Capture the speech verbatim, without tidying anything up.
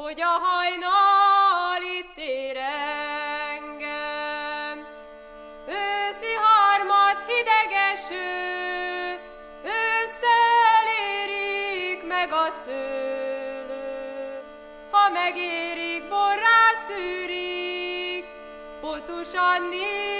hogy a hajnal itt ér engem. Őszi harmad hideg eső, ősszel érik meg a szőlő. Ha megérik, borrá szűrik, potusan néz